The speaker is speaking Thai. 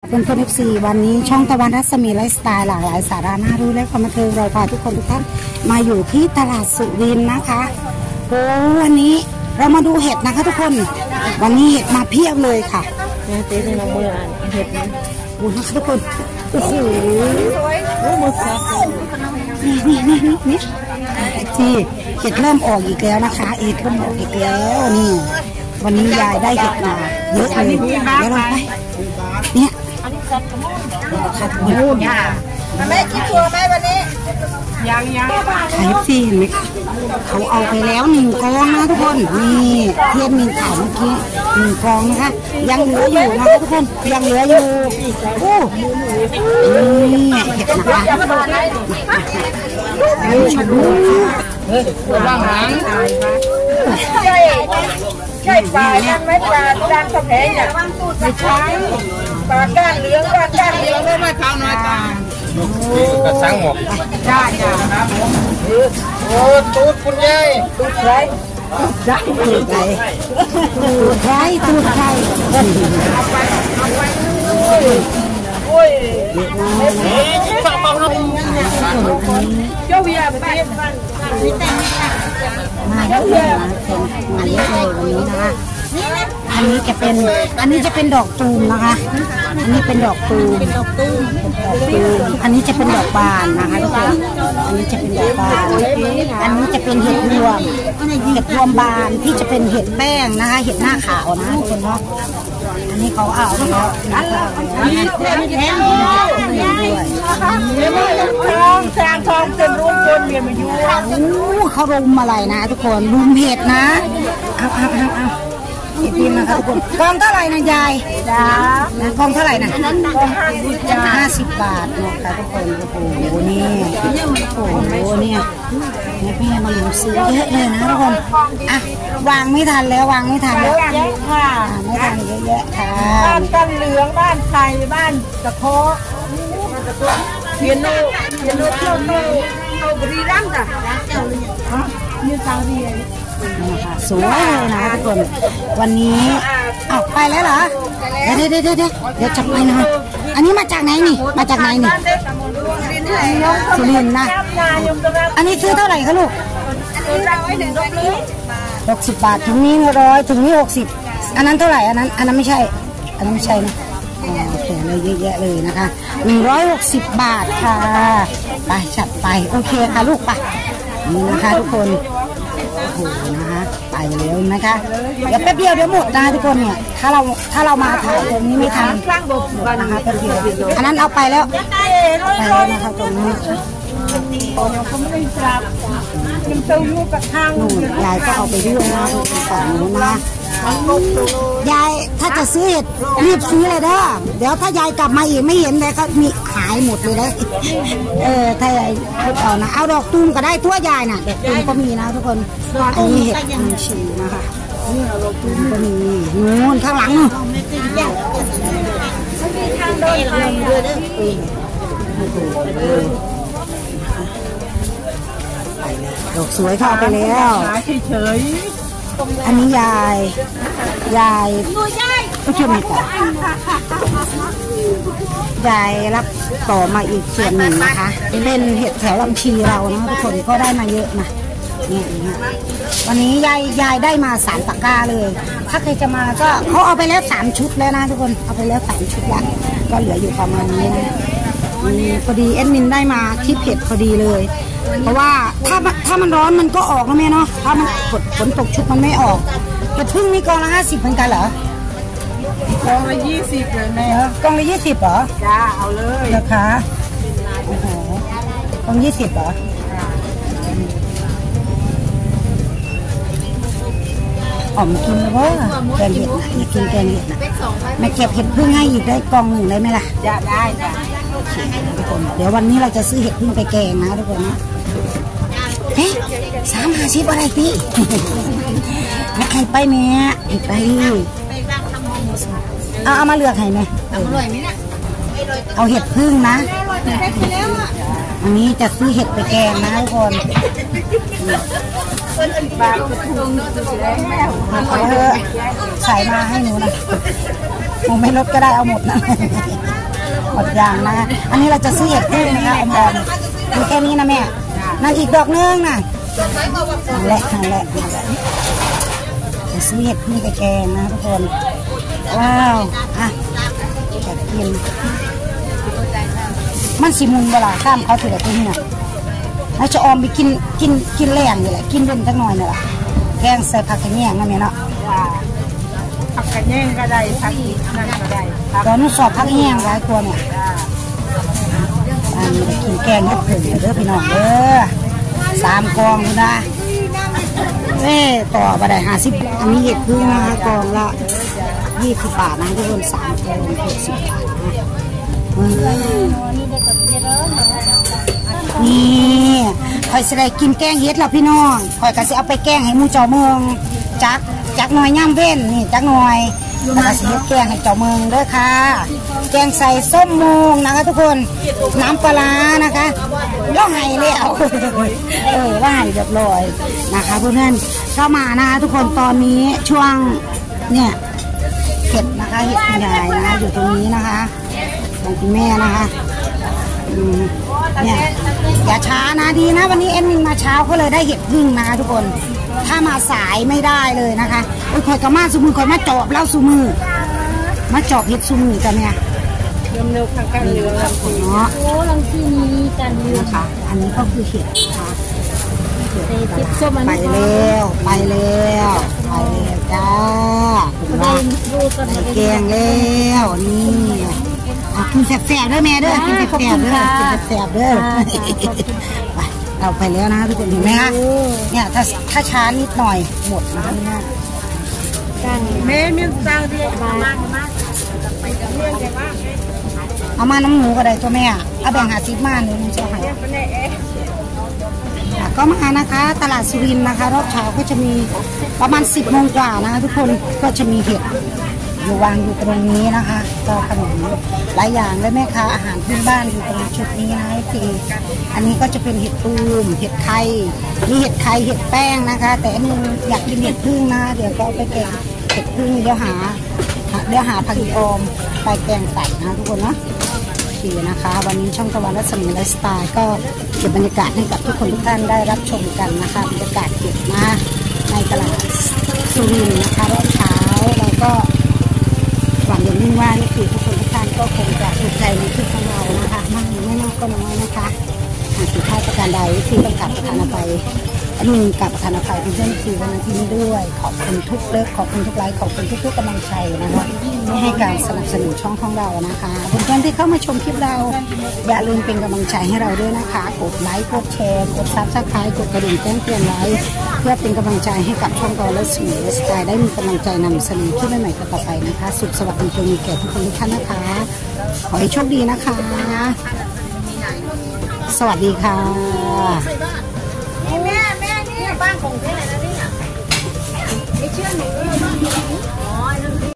เพื่อนๆ FC วันนี้ช่องตะวันรัศมีไลฟ์สไตล์หลากหลายสาระน่ารู้และความบันเทิงเราพาทุกคนทุกท่านมาอยู่ที่ตลาดสุรินทร์นะคะโอ้วันนี้เรามาดูเห็ดนะคะทุกคนวันนี้เห็ดมาเพียบเลยค่ะเจ๊เป็นน้องมือเห็ดดูนะคะทุกคนโอ้โหนี่ที่เห็ดเริ่มออกอีกแล้วนะคะเห็ดเริ่มออกอีกแล้วนี่วันนี้ยายได้เห็ดมาเยอะเลยเดี๋ยวเราไปเนี่ยขัดมูนแม่กินตัวไหมวันนี้ยังขายฟรีเห็นไหมคะเขาเอาไปแล้ว1 กองนะทุกคนนี่เทียนมีขายเมื่อกี้1 กองนะคะยังเหลืออยู่นะคะทุกคนยังเหลืออยู่โอ้นี่เห็ดนะคะชมดูว่างหางใช่ปลานั่นไหมปลาด้านกระเพงเนี่ยไม่ใช่ปลาก้านเหลืองได้ไหมข้าวน้อยตากระสังหมกได้โอ้ตูดคุณยายตูดใครตูดใครโอ้ยฟังเบาหน่อยเจ้าเวียไปมาเยอะเลยมาเยอะเลยวันนี้นะคะอันนี้จะเป็นดอกตูมนะคะอันนี้เป็นดอกตูมอันนี้จะเป็นดอกบานนะคะทุกคนอันนี้จะเป็นดอกบานอันนี้จะเป็นเห็ดรวมบานที่จะเป็นเห็ดแป้งนะคะเห็ดหน้าขาวนะทุกคนเนาะอันนี้เขาเอาแล้วทองเป็นรูปคนเมียมาอยู่เขารุมอะไรนะทุกคนรุมเห็ดนะเอาเห็ดพิมพ์นะคะทุกคนกองเท่าไหร่นะยายกองเท่าไหร่นะกอง 50 บาทนะคะทุกคนโอ้โหนี่เนี่ยพี่มาลุมซื้อเยอะเลยนะทุกคนอ่ะวางไม่ทันแล้วไม่ทันเยอะแยะค่ะบ้านกันเหลืองบ้านไทยบ้านตะโคเพียโนเที่ยวเอาบริรัมย์จ้ะยืนตาดีนะคะสวยเลยนะทุกคนวันนี้เอาไปแล้วเหรอเดี๋ยวจับไปหน่อยอันนี้มาจากไหนนี่สุรินทร์นะอันนี้ซื้อเท่าไหร่คะลูก60 บาทถุงนี้100ถุงนี้60อันนั้นเท่าไหร่อันนั้นไม่ใช่นะโอเคเลยเยอะแยะเลยนะคะ160 บาทค่ะไปจัดไปโอเคค่ะลูกไปนี่นะคะทุกคนโอ้โหนะคะไปแล้วนะคะเดี๋ยวแป๊บเดียวเดี๋ยวหมดนะทุกคนเนี่ยถ้าเรามาถ่ายตรงนี้ไม่ทันนะคะแป๊บเดียวอันนั้นเอาไปแล้วนะคะตรงนี้ยายก็เอาไปด้วยนะฝั่งนู้นนะยายถ้าจะซื้อเห็ดรีบซื้อเลยเด้อเดี๋ยวถ้ายายกลับมาอีกไม่เห็นเลยก็มีหายหมดเลยนะถ้ายายเอานะเอาดอกตูมก็ได้ทั่วยายน่ะดอกตูมก็มีนะทุกคนอันนี้เห็ดมันชีนะคะดอกตูมก็มีนู่นข้างหลังนู่นดอกสวยเข้าไปแล้วอันนี้ยายก็ช่วยมีต่อยายรับต่อมาอีกส่วนหนึ่งนะคะเป็นเห็ดแถวลำชีเรานะทุกคนก็ได้มาเยอะนะนี่วันนี้ยายได้มา3 ตะกร้าเลยถ้าใครจะมาก็เขาเอาไปแล้ว3 ชุดแล้วนะทุกคนเอาไปแล้ว3 ชุดแล้วก็เหลืออยู่ประมาณนี้นะพอดีแอดมินได้มาที่เผ็ดพอดีเลยเพราะว่าถ้ามันร้อนมันก็ออกนะแม่เนาะถ้ามันฝนตกชุดมันไม่ออกเห็ดพึ่งนี่กองละ50เหมือนกันเหรอกองละ20เลยแม่กองละ20เหรอจ้าเอาเลยราคาโอ้โหกอง20เหรออ๋อมกินแล้วว่าแกงเห็ดอยากกินแกงเห็ดนะแม่เก็บเห็ดพึ่งให้อีกได้กอง1ได้ไหมล่ะได้ทุกคนเดี๋ยววันนี้เราจะซื้อเห็ดพึ่งไปแกงนะทุกคนนะ350อะไรพี่ไม่ใครไปแม่ไปเอามาเลือกให้ไหมอร่อยไหมนะเอาเห็ดพึ่งนะอันนี้จะซื้อเห็ดไปแกงนะทุกคนเอาเถอะใส่มาให้หนูนะหนูไม่ลดก็ได้เอาหมดนะดยางนะอันนี้เราจะซื้อเห็ดพึ่งนะคะอมๆดูแค่นี้นะแม่นั่นอีกดอกนึงนะนั่นแหละจะซื้อเห็ดพึ่งแกงนะทุกคนว้าวอ่ะจะกินมันสีมุนเวลาข้ามเขาถือตัวนี้นะแล้วจะออมไปกินแรงนี่แหละกินเป็นจักหน่อยนี่แหละแกงใส่ผักกระเนียงนั่นเนาะผักกระเนียงก็ได้ผักนั่นก็ได้ตอนนู้นสอบผักกระเนียงหลายตัวเนี่ยอันนี้กินแกงเห็ดพึ่งเด้อพี่น้องเด้อ3 กองนะต่อไปได้50อันนี้เห็ดพึ่งนะคะกองละ20 บาทนะทุกคน3 กอง60 บาทนี่คอยสิได้กินแกงเห็ดแล้วพี่น้องคอยก็สิเอาไปแกงให้หมูเจ้าเมืองจักหน่อยย่ำเว้นนี่จักหน่อยแล้วก็สิเฮ็ดแกงให้เจ้าเมืองด้วยค่ะแกงใส่ส้มมงนะคะทุกคนน้ำปลานะคะล่องไห้แล้วล่องไห้เรียบร้อยนะคะเพื่อนๆเข้ามานะคะทุกคนตอนนี้ช่วงเนี่ยเห็ดนะคะเห็ดคุณยายนะคะอยู่ตรงนี้นะคะของคุณแม่นะคะเนี่ยอย่าช้านะดีนะวันนี้เอ็นมินมาเช้าก็เลยได้เห็ดพึ่งนะคะทุกคนถ้ามาสายไม่ได้เลยนะคะคอยกระมาสูมือคอยมาจอบเล่าสูมือมาจอบเห็ดสูมือกันเนี่ยเร็วๆข้างๆเรือลำพูเนาะโอ้ลำพูนี้กันเรือค่ะอันนี้ก็คือเห็ดนะคะไปแล้วจ้าแกงแล้วนี่กินแสบๆด้วยแม่เด้อกินแสบๆเด้อเราไปแล้วนะทุกคนเห็นไหมคะเนี่ยถ้าช้านิดหน่อยหมดนะคะนี่นะแม่มีตังที่เอามาน้ำหมูก็ได้ตัวแม่เอาแบ่ง50 มาหนูจะให้ก็มานะคะตลาดสุรินทร์นะคะรอบเช้าก็จะมีประมาณ10 โมงกว่านะคะทุกคนก็จะมีเห็ดอยู่วางอยู่ตรงนี้นะคะก็ขนมหลายอย่างและแม่ค้าอาหารพื้นบ้านอยู่ตรงชุดนี้นะพี่อันนี้ก็จะเป็นเห็ดตูมเห็ดไข่มีเห็ดไข่เห็ดแป้งนะคะแต่อันนึงอยากกินเห็ดพึ่งนะเดี๋ยวก็ไปแกงเห็ดพึ่งเดี๋ยวหาผักอีออมไปแกงใส่นะทุกคนนะนะคะวันนี้ช่องตะวันรัศมีไลฟ์สไตล์ก็เก็บบรรยากาศให้กับทุกคนทุกท่านได้รับชมกันนะคะบรรยากาศเก็บมาในตลาดสุรินทร์นะคะรอบเช้าเราก็หวังอย่างยิ่งว่านี่คือทุกคนทุกท่านก็คงจะถูกใจในคลิปของเรานะคะมากหรือไม่มากก็น้อยนะคะหากผิดพลาดประการใดที่ต้องกลับประทานอภัยกับประธานอภัยเพื่อนๆที่วันนี้ด้วยขอบคุณทุกเลิกขอบคุณทุกไลค์ขอบคุณทุกกำลังใจนะคะที่ให้การสนับสนุนช่องของเรานะคะเพื่อนๆที่เข้ามาชมคลิปเราอย่าลืมเป็นกำลังใจให้เราด้วยนะคะกดไลค์กดแชร์กดซับสไครต์กดกระดิ่งแจ้งเตือนไว้เพื่อเป็นกำลังใจให้กับช่องเราและสื่อและสไตล์ได้มีกำลังใจนำเสนอคลิปใหม่ๆต่อไปนะคะสุขสวัสดีจงมีแก่ทุกคนทุกท่านนะคะขอให้โชคดีนะคะสวัสดีค่ะแม่นี่บ้านของที่ไหนนะเนี่ยไม่เชื่อหนู